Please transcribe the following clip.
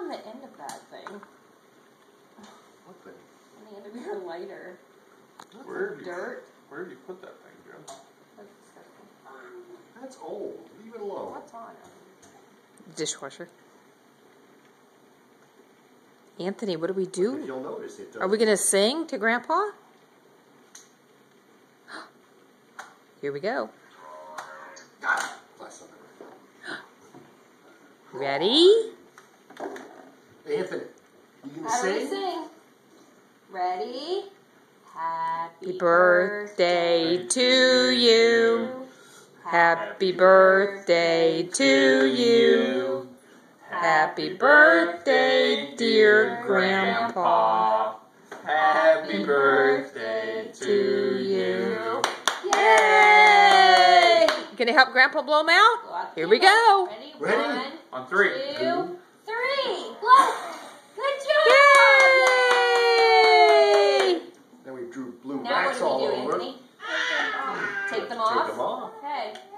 on the end of that thing. What thing? On the end of your lighter. Where did you put that thing, Joe? That's disgusting. That's old. Leave it alone. What's on it? Dishwasher. Anthony, what do we do? If you'll notice, it doesn't. Are we going to sing to Grandpa? Here we go. Last summer. Ready? Anthony, you can How do we sing? sing? Ready? Happy Birthday to you. Happy birthday to you. Happy birthday, dear Grandpa. Happy birthday To you. Yay! Gonna help Grandpa blow them out? Blow out the Here we candles. go. Ready? Ready? 1, On 3. 2, 3. Blow! Good job! Yay! Then we drew blue Now wax what all do we do, over. Anthony? Take them Take off? them off. Okay.